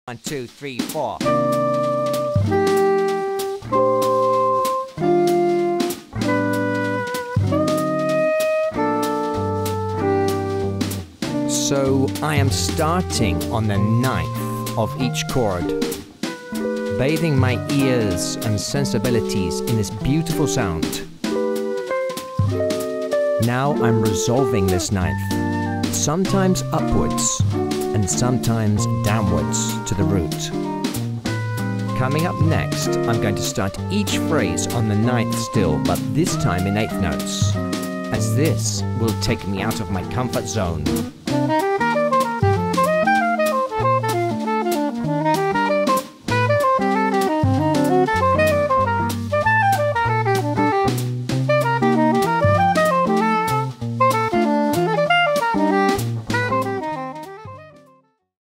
1, 2, 3, 4. So I am starting on the ninth of each chord, bathing my ears and sensibilities in this beautiful sound. Now I'm resolving this ninth, sometimes upwards and sometimes downwards to the root. Coming up next, I'm going to start each phrase on the ninth still, but this time in eighth notes, as this will take me out of my comfort zone.